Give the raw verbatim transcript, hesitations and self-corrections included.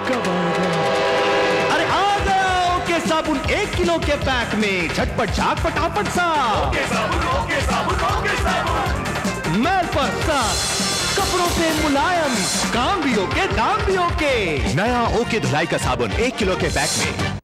कब आएगा? अरे आ गया ओके साबुन एक किलो के पैक में, झटपट झाग फटाफट साफ। ओके साबुन, ओके साबुन, ओके साबुन। मैल पर साफ, कपड़ों से मुलायम, काम भी ओके दाम भी ओके। नया ओके धुलाई का साबुन एक किलो के पैक में।